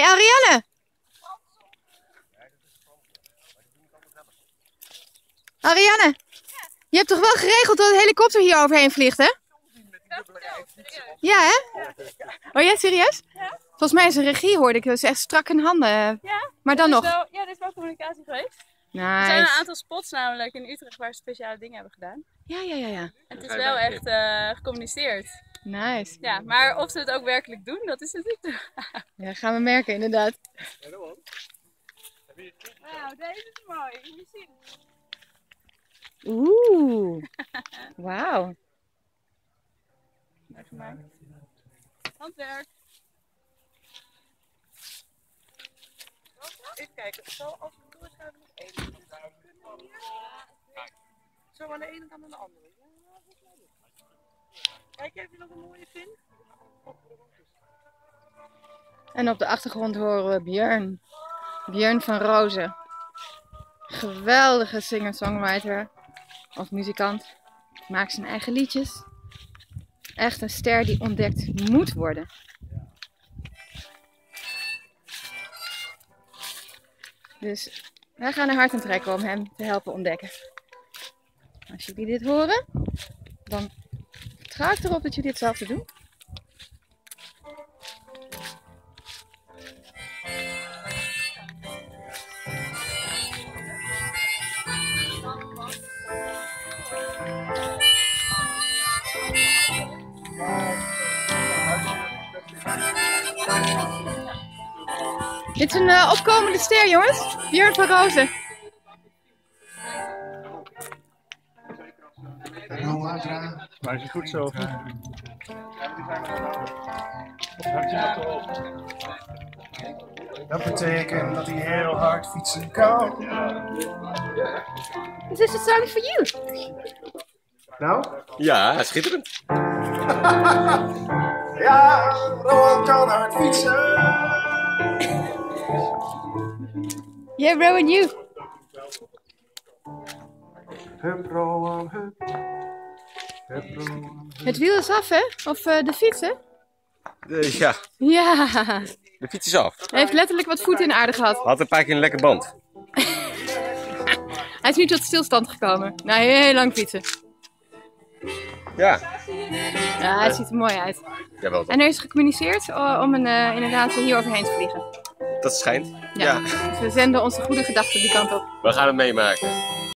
Ariane! Ariane! Je hebt toch wel geregeld dat een helikopter hier overheen vliegt, hè? Ja, hè? Oh ja, serieus? Ja. Volgens mij is een regie, hoorde ik. Dat is echt strak in handen. Ja, maar dan nog. Er is wel communicatie geweest. Nice. Er zijn een aantal spots namelijk in Utrecht waar ze speciale dingen hebben gedaan. Ja. En het is wel echt gecommuniceerd. Nice. Ja, maar of ze het ook werkelijk doen, dat is natuurlijk de vraag. Ja, gaan we merken, inderdaad. Wauw, deze is mooi. Moet je zien. Oeh. Wauw. Gemaakt. Handwerk. Even kijken, zo als we doorschuiven nog één. Zo aan de ene kant en de andere. Kijk even of je nog een mooie vindt. En op de achtergrond horen we Björn. Björn van Rozen. Geweldige singer-songwriter. Of muzikant. Maakt zijn eigen liedjes. Echt een ster die ontdekt moet worden. Dus wij gaan er hard aan trekken om hem te helpen ontdekken. Als jullie dit horen, dan vertrouw ik erop dat jullie hetzelfde doen. Dit is een opkomende ster, jongens. Björn van Rozen. Maar is het goed zo? Dat betekent dat hij heel hard fietsen kan. This is a song for you. Nou? Ja, schitterend. Ja, Rowan kan hard fietsen. Yeah, bro, and you. Hup, Rowan, hup. Hup, Rowan, hup. Het wiel is af, hè? Of de fiets, hè? Ja, Ja. de fiets is af. Hij heeft letterlijk wat voeten in de aarde gehad. Had een paar keer een lekker band. Hij is nu tot stilstand gekomen. Na heel lang fietsen. Ja. Ja, hij ziet er mooi uit. Jawel toch. En er is gecommuniceerd om inderdaad hier overheen te vliegen. Dat schijnt. Ja. Dus we zenden onze goede gedachten die kant op. We gaan het meemaken.